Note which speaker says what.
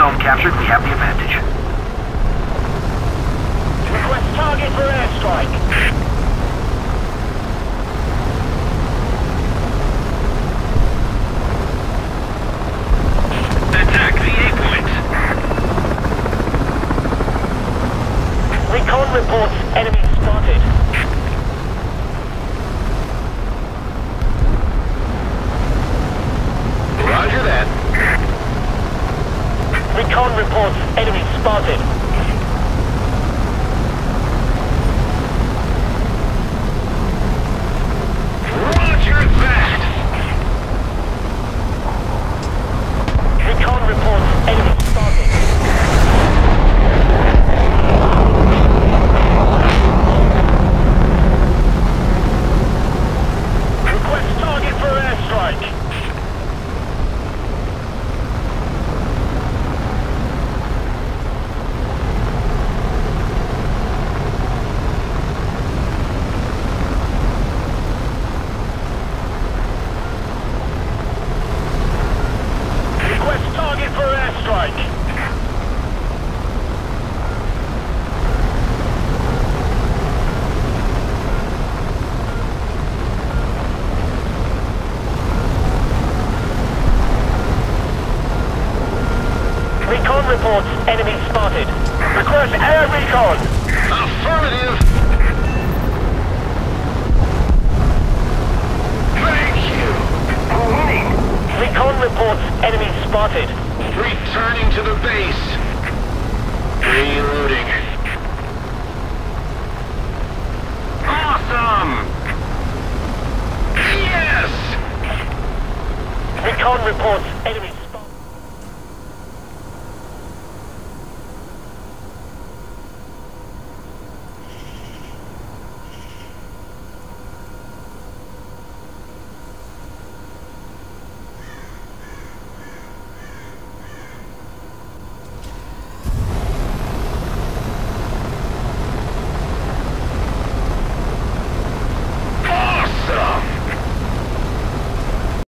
Speaker 1: zone captured, we have the advantage.
Speaker 2: Request target for airstrike.
Speaker 3: Attack the A point.
Speaker 2: Recon reports enemy spotted.
Speaker 3: Roger that.
Speaker 2: Recon reports enemy spotted.
Speaker 3: Roger that.
Speaker 2: Recon reports enemy spotted. Request target for airstrike. Request target for airstrike. Recon reports enemy spotted. Request air recon.
Speaker 3: Affirmative. Thank you. We're winning.
Speaker 2: Recon reports enemy spotted.
Speaker 3: Returning to the base. Reloading. Awesome. Yes.
Speaker 2: Recon reports enemy